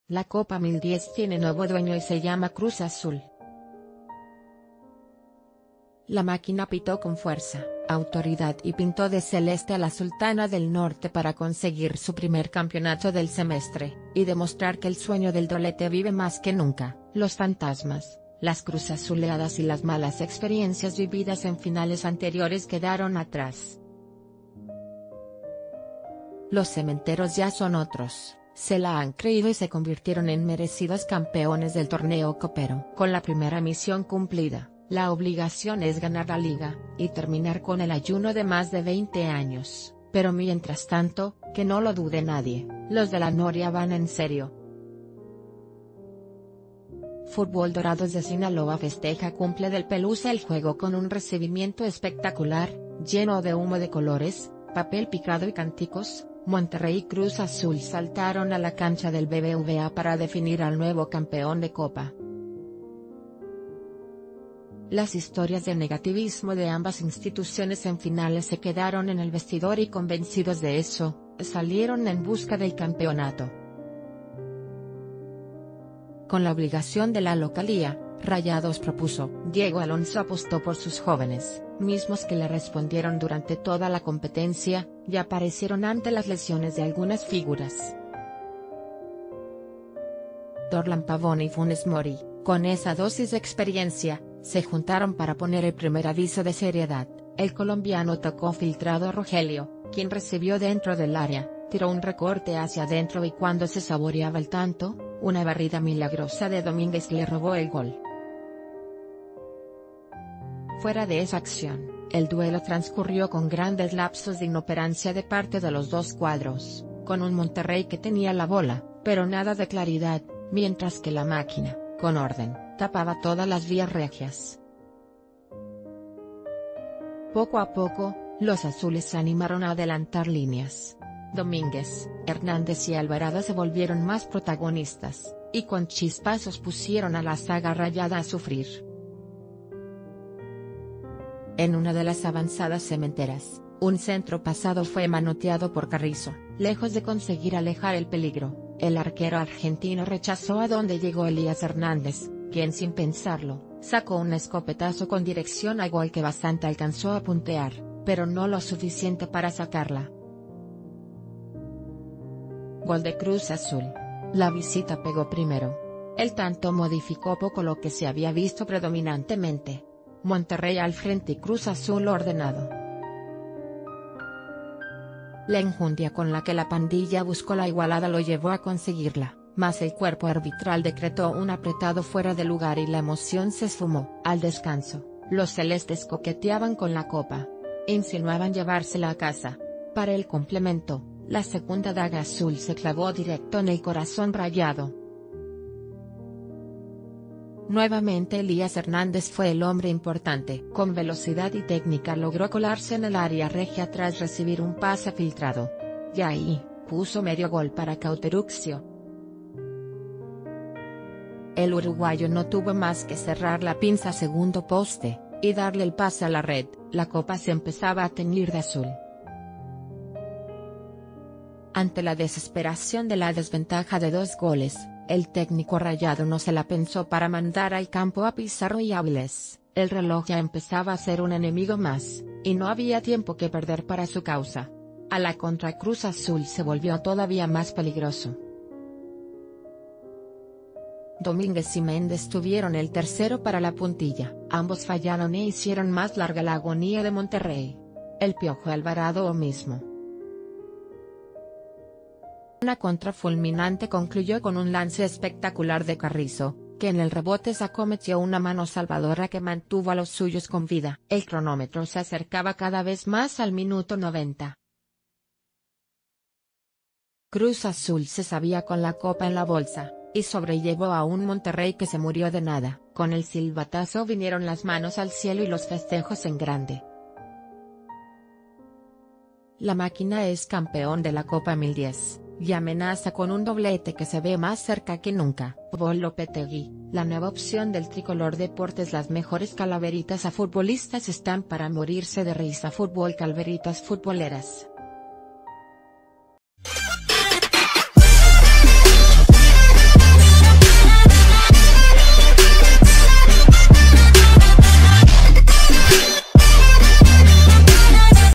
La Copa 1010 tiene nuevo dueño y se llama Cruz Azul. La máquina pitó con fuerza, autoridad y pintó de celeste a la Sultana del Norte para conseguir su primer campeonato del semestre, y demostrar que el sueño del doblete vive más que nunca. Los fantasmas, las cruzazuleadas y las malas experiencias vividas en finales anteriores quedaron atrás. Los cementeros ya son otros, se la han creído y se convirtieron en merecidos campeones del torneo copero. Con la primera misión cumplida, la obligación es ganar la liga, y terminar con el ayuno de más de 20 años, pero mientras tanto, que no lo dude nadie, los de la Noria van en serio. Fútbol Dorados de Sinaloa festeja cumple del Pelusa el juego con un recibimiento espectacular, lleno de humo de colores, papel picado y cánticos. Monterrey y Cruz Azul saltaron a la cancha del BBVA para definir al nuevo campeón de Copa. Las historias de negativismo de ambas instituciones en finales se quedaron en el vestidor y convencidos de eso, salieron en busca del campeonato. Con la obligación de la localía, Rayados propuso. Diego Alonso apostó por sus jóvenes, mismos que le respondieron durante toda la competencia, y aparecieron ante las lesiones de algunas figuras. Dorlan Pavón y Funes Mori, con esa dosis de experiencia, se juntaron para poner el primer aviso de seriedad. El colombiano tocó filtrado a Rogelio, quien recibió dentro del área, tiró un recorte hacia adentro y cuando se saboreaba el tanto, una barrida milagrosa de Domínguez le robó el gol. Fuera de esa acción, el duelo transcurrió con grandes lapsos de inoperancia de parte de los dos cuadros, con un Monterrey que tenía la bola, pero nada de claridad, mientras que la máquina, con orden, tapaba todas las vías regias. Poco a poco, los azules se animaron a adelantar líneas. Domínguez, Hernández y Alvarado se volvieron más protagonistas, y con chispazos pusieron a la saga rayada a sufrir. En una de las avanzadas cementeras, un centro pasado fue manoteado por Carrizo. Lejos de conseguir alejar el peligro, el arquero argentino rechazó a donde llegó Elías Hernández, quien sin pensarlo, sacó un escopetazo con dirección a gol que bastante alcanzó a puntear, pero no lo suficiente para sacarla. Gol de Cruz Azul. La visita pegó primero. El tanto modificó poco lo que se había visto predominantemente. Monterrey al frente y Cruz Azul ordenado. La enjundia con la que la pandilla buscó la igualada lo llevó a conseguirla, mas el cuerpo arbitral decretó un apretado fuera de lugar y la emoción se esfumó. Al descanso, los celestes coqueteaban con la copa. Insinuaban llevársela a casa. Para el complemento, la segunda daga azul se clavó directo en el corazón rayado. Nuevamente Elías Hernández fue el hombre importante. Con velocidad y técnica logró colarse en el área regia tras recibir un pase filtrado. Y ahí, puso medio gol para Cauteruccio. El uruguayo no tuvo más que cerrar la pinza segundo poste, y darle el pase a la red. La copa se empezaba a teñir de azul. Ante la desesperación de la desventaja de 2 goles, el técnico rayado no se la pensó para mandar al campo a Pizarro y Áviles. El reloj ya empezaba a ser un enemigo más, y no había tiempo que perder para su causa. A la contra Cruz Azul se volvió todavía más peligroso. Domínguez y Méndez tuvieron el tercero para la puntilla. Ambos fallaron e hicieron más larga la agonía de Monterrey. El Piojo Alvarado mismo. Una contra fulminante concluyó con un lance espectacular de Carrizo, que en el rebote metió una mano salvadora que mantuvo a los suyos con vida. El cronómetro se acercaba cada vez más al minuto 90. Cruz Azul se sabía con la copa en la bolsa, y sobrellevó a un Monterrey que se murió de nada. Con el silbatazo vinieron las manos al cielo y los festejos en grande. La máquina es campeón de la Copa 1010. Y amenaza con un doblete que se ve más cerca que nunca. Fútbol Lopetegui, la nueva opción del Tricolor Deportes. Las mejores calaveritas a futbolistas están para morirse de risa. Fútbol Calaveritas futboleras.